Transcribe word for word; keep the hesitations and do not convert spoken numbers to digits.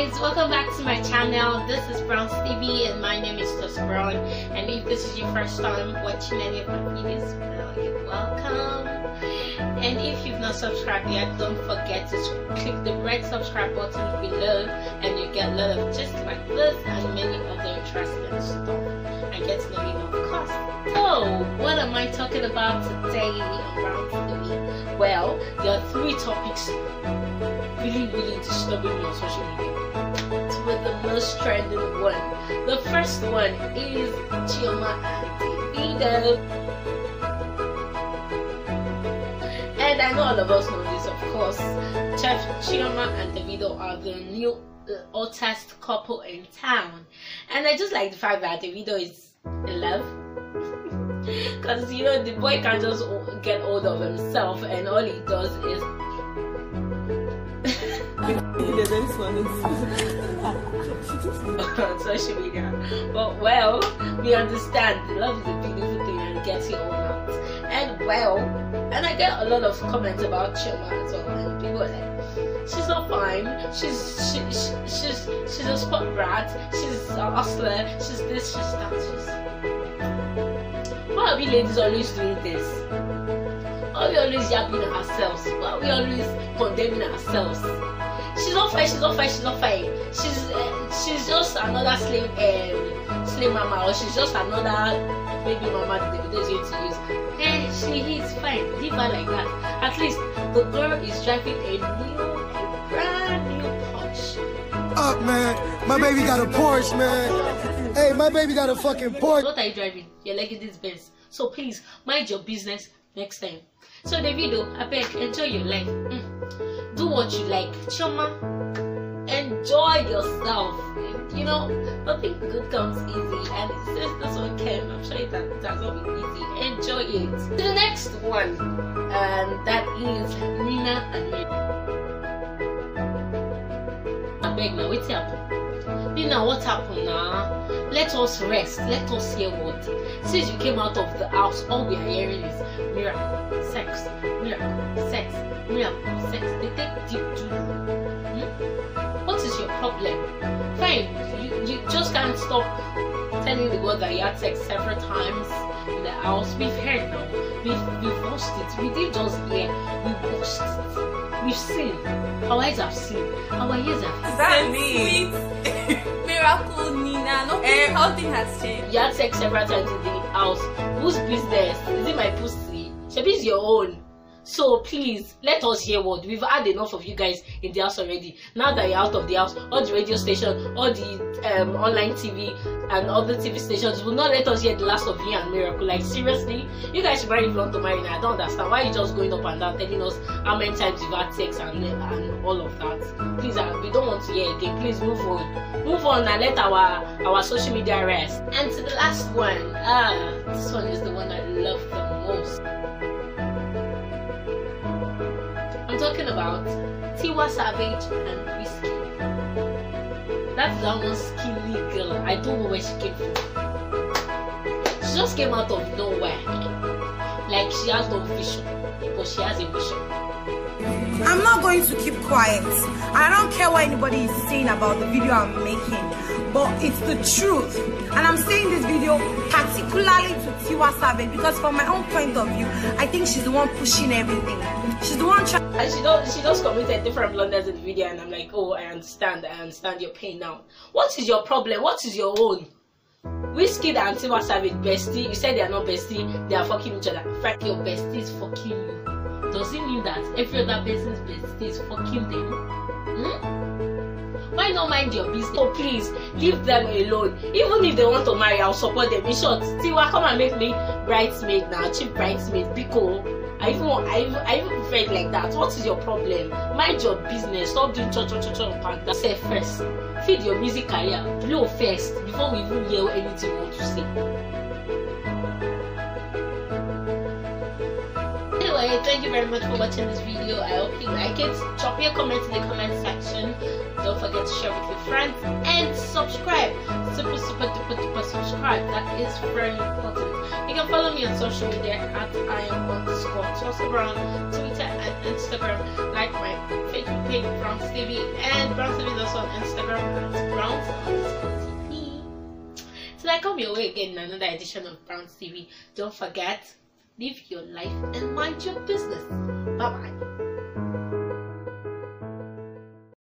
guys, welcome back to my channel. This is Brown Stevie and my name is Toss Brown. And if this is your first time watching any of my videos, well, you're welcome. And if you've not subscribed yet, don't forget to click the red subscribe button below and you get a lot of just like this and many other interesting stuff and get to know me of course. So what am I talking about today on Brown Stevie? Well, there are three topics really really disturbing me on social media. It's with the most trending one. The first one is Chioma and Davido. And I know all of us know this, of course. Chef Chioma and Davido are the new uh, hottest couple in town. And I just like the fact that Davido is in love. Because, you know, the boy can't just get hold of himself and all he does is on social media. But well, we understand love is a beautiful thing and gets it all out. And well, and I get a lot of comments about Chioma as well, and people are like, she's not fine, she's she, she, she's she's a spot brat, she's a hustler, she's this, she's that, she's why are we ladies always doing this? Why are we always yapping ourselves? Why are we always condemning ourselves? She's not fine, she's not fine, she's not fine. She's uh, she's just another slave um, slave mama, or she's just another baby mama that the video is going to use. Eh, she is fine. Leave her like that. At least the girl is driving a new, a brand new Porsche. Up, man. My baby got a Porsche, man. Hey, my baby got a fucking Porsche. What are you driving? You're liking this Benz. So please mind your business next time. So Davido, I beg, enjoy your life. Mm. Do what you like. Chioma, enjoy yourself. You know, nothing good comes easy, and since this one came, I'm sure that it has not been easy. Enjoy it. The next one, and that is Nina and Mary. I beg now, what's happened? Nina, what happened now? Let us rest. Let us hear what. Since you came out of the house, all we are hearing is miracle, sex, miracle, sex, miracle, sex. They take deep to you. Hmm? What is your problem? Fine, you, you just can't stop telling the world that you had sex several times in the house. We've heard now. We've, we've watched it. We didn't just hear. We watched it. We've seen. Our eyes have seen. Our ears have seen. That me. Miracle Nina. No, um, nothing has changed. You had sex several times in the house. Whose business? Is it my pussy? Shebi is your own. So please, let us hear what. We've had enough of you guys in the house already. Now that you're out of the house, all the radio station, all the um, online T V and other T V stations will not let us hear the last of you and Miracle. Like seriously, you guys should marry if you want to marry now. I don't understand why you just going up and down telling us how many times you've had sex and, and all of that. Please, uh, we don't want to hear again. Please move on. Move on and let our, our social media rest. And to the last one, ah, this one is the one I love the most. I'm talking about Tiwa Savage and Wizkid. That's that one skinny girl. I don't know where she came from. She just came out of nowhere. Like she has no vision, but she has a vision. I'm not going to keep quiet. I don't care what anybody is saying about the video I'm making, but it's the truth. And I'm saying this video particularly to Tiwa Savage because from my own point of view, I think she's the one pushing everything. She's the one trying. And she don't, she just committed different blunders in the video, and I'm like, oh, I understand, I understand your pain now. What is your problem? What is your own? Wizkid and Tiwa Savage bestie. You said they are not bestie, they are fucking each other. In fact, your bestie is fucking you. Does it mean that every other person's bestie is fucking them? Hmm? Why not mind your business? Oh please, leave them alone. Even if they want to marry, I'll support them. In short, Tiwa, come and make me bridesmaid now, chief bridesmaid, because I even want, I even, I even prefer it like that. What is your problem? Mind your business. Stop doing cho cho cho cho and panda. Say first, feed your music career, blow first before we even hear anything you want to say. Anyway, thank you very much for watching this video. I hope you like it. Drop your comments in the comment section. Don't forget to share with your friends and subscribe. Super, super, duper, duper subscribe. That is very important. You can follow me on social media at I am underscore Tosa Brown, Twitter and Instagram, like my Facebook page, Browns T V, and Browns T V is also on Instagram at Browns underscore T V. So I come your way again in another edition of Browns T V. Don't forget, live your life and mind your business. Bye bye.